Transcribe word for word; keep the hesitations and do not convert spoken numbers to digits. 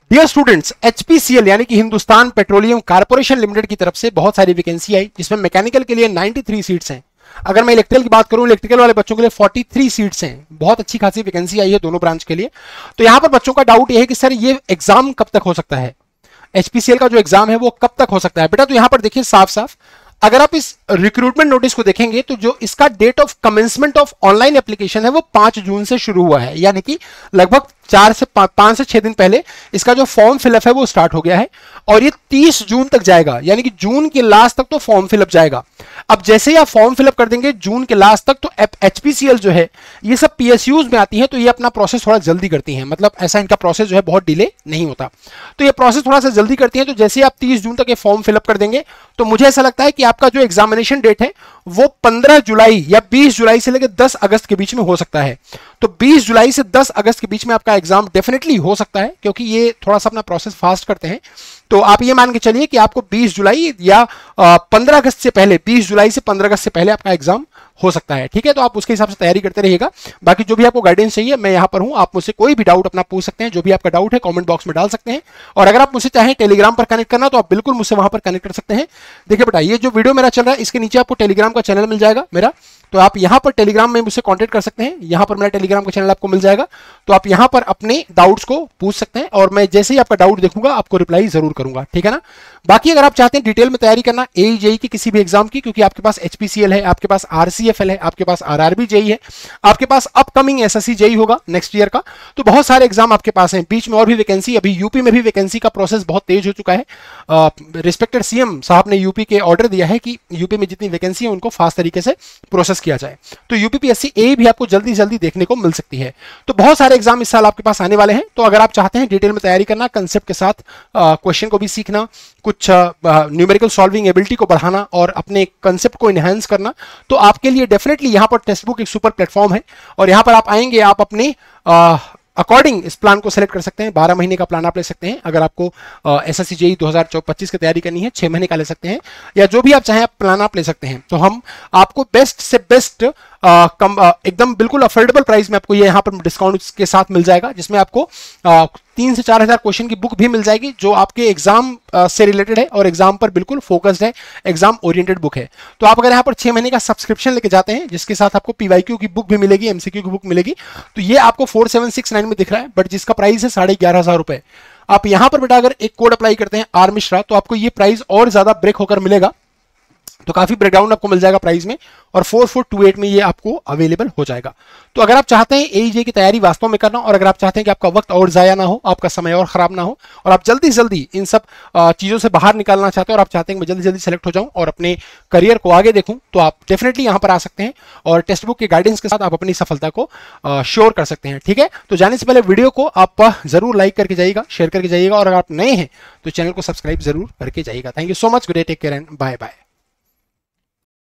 Dear students, HPCL यानी कि Hindustan petroleum corporation limited की तरफ से बहुत सारी वैकेंसी आई, जिसमें मैकेनिकल के लिए तिरानवे सीट्स हैं। अगर मैं इलेक्ट्रिकल की बात करूं, इलेक्ट्रिकल वाले बच्चों के लिए तैंतालीस सीट्स हैं। बहुत अच्छी खासी वैकेंसी आई है दोनों ब्रांच के लिए। तो यहां पर बच्चों का डाउट यह है कि सर ये एग्जाम कब तक हो सकता है, एचपीसीएल का जो एग्जाम है वो कब तक हो सकता है। बेटा तो यहां पर देखिए साफ साफ, अगर आप इस रिक्रूटमेंट नोटिस को देखेंगे तो जो इसका date of commencement of online application है वो पांच जून से शुरू हुआ है, यानी कि लगभग चार से पांच से छह दिन पहले इसका जो फॉर्म फिलअप है वो स्टार्ट हो गया है और ये तीस जून तक जाएगा, यानी कि जून के लास्ट तक तो फॉर्म फिलअप जाएगा। अब जैसे ही आप फॉर्म फिलअप कर देंगे जून के लास्ट तक, तो एचपीसीएल जो है ये सब पीएसयूज में आती है तो ये अपना प्रोसेस थोड़ा जल्दी करती हैं, मतलब ऐसा इनका प्रोसेस जो है बहुत डिले नहीं होता, तो ये प्रोसेस थोड़ा सा जल्दी करती है। तो जैसे ही आप तीस जून तक ये फॉर्म फिलअप कर देंगे तो मुझे ऐसा लगता है कि आपका जो एग्जामिनेशन डेट है वो पंद्रह जुलाई या बीस जुलाई से लेकर दस अगस्त के बीच में हो सकता है। तो बीस जुलाई से दस अगस्त के बीच में आपका एग्जाम डेफिनेटली हो सकता है, क्योंकि ये थोड़ा सा अपना प्रोसेस फास्ट करते हैं। तो आप ये मान के चलिए कि आपको बीस जुलाई या पंद्रह अगस्त से पहले, बीस जुलाई से पंद्रह अगस्त से पहले आपका एग्जाम हो सकता है। ठीक है, तो आप उसके हिसाब से तैयारी करते रहिएगा। बाकी जो भी आपको गाइडेंस चाहिए मैं यहां पर हूं, आप मुझसे कोई भी डाउट अपना पूछ सकते हैं, जो भी आपका डाउट है कमेंट बॉक्स में डाल सकते हैं। और अगर आप मुझसे चाहें टेलीग्राम पर कनेक्ट करना तो आप बिल्कुल मुझसे वहां पर कनेक्ट कर सकते हैं। देखिए बेटा, ये जो वीडियो मेरा चल रहा है इसके नीचे आपको टेलीग्राम का चैनल मिल जाएगा मेरा, तो आप यहां पर टेलीग्राम में मुझसे कांटेक्ट कर सकते हैं। यहां पर मेरा टेलीग्राम का चैनल आपको मिल जाएगा, तो आप यहां पर अपने डाउट्स को पूछ सकते हैं और मैं जैसे ही आपका डाउट देखूंगा आपको रिप्लाई जरूर करूंगा। ठीक है ना। बाकी अगर आप चाहते हैं डिटेल में तैयारी करना एई जेई की किसी भी एग्जाम की, क्योंकि आपके पास एचपीसीएल है, आपके पास आरसीएफएल है, आपके पास आरआरबी जेई है, आपके पास अपकमिंग एसएससी जेई होगा नेक्स्ट ईयर का, तो बहुत सारे एग्जाम आपके पास हैं। बीच में और भी वैकेंसी, अभी यूपी में भी वैकेंसी का प्रोसेस बहुत तेज हो चुका है। रिस्पेक्टेड सीएम साहब ने यूपी के ऑर्डर दिया है कि यूपी में जितनी वैकेंसी है उनको फास्ट तरीके से प्रोसेस किया जाए। तो यूपीपीएससी ए भी आपको जल्दी जल्दी देखने को मिल सकती है। तो बहुत सारे एग्जाम इस साल आपके पास आने वाले हैं। तो अगर आप चाहते हैं डिटेल में तैयारी करना, कंसेप्ट के साथ क्वेश्चन को भी सीखना, कुछ न्यूमेरिकल सॉल्विंग एबिलिटी को बढ़ाना और अपने कंसेप्ट को एनहांस करना, तो आपके लिए डेफिनेटली यहाँ पर टेक्स्ट बुक एक सुपर प्लेटफॉर्म है। और यहाँ पर आप आएंगे, आप अपने अकॉर्डिंग इस प्लान को सेलेक्ट कर सकते हैं। बारह महीने का प्लान आप ले सकते हैं। अगर आपको एसएससी जेई दो हज़ार पच्चीस की तैयारी करनी है, छह महीने का ले सकते हैं, या जो भी आप चाहें प्लान आप ले सकते हैं। तो हम आपको बेस्ट से बेस्ट आ, कम आ, एकदम बिल्कुल अफोर्डेबल प्राइस में आपको ये यहाँ पर डिस्काउंट के साथ मिल जाएगा, जिसमें आपको आ, तीन से चार हजार क्वेश्चन की बुक भी मिल जाएगी जो आपके एग्जाम से रिलेटेड है और एग्जाम पर बिल्कुल फोकस्ड है, एग्जाम ओरिएंटेड बुक है। तो आप अगर यहाँ पर छह महीने का सब्सक्रिप्शन लेके जाते हैं, जिसके साथ आपको पीवाईक्यू की बुक भी मिलेगी, एमसीक्यू की बुक मिलेगी, तो ये आपको फोर सेवन सिक्स नाइन में दिख रहा है, बट जिसका प्राइस है साढ़े ग्यारह हजार रुपए। आप यहां पर बेटा अगर एक कोड अप्लाई करते हैं आर मिश्रा, तो आपको ये प्राइस और ज्यादा ब्रेक होकर मिलेगा। तो काफी ब्रेकडाउन आपको मिल जाएगा प्राइस में, और फोर फोर टू एट में ये आपको अवेलेबल हो जाएगा। तो अगर आप चाहते हैं एई जेई की तैयारी वास्तव में करना, और अगर आप चाहते हैं कि आपका वक्त और जाया ना हो, आपका समय और खराब ना हो, और आप जल्दी जल्दी इन सब चीजों से बाहर निकालना चाहते हैं और आप चाहते हैं कि मैं जल्दी जल्दी सेलेक्ट हो जाऊं और अपने करियर को आगे देखूं, तो आप डेफिनेटली यहां पर आ सकते हैं और टेक्स्ट बुक के गाइडेंस के साथ आप अपनी सफलता को श्योर कर सकते हैं। ठीक है, तो जाने से पहले वीडियो को आप जरूर लाइक करके जाइएगा, शेयर करके जाइएगा, और अगर आप नए हैं तो चैनल को सब्सक्राइब जरूर करके जाइएगा। Thank you so much, good day, take care and bye bye.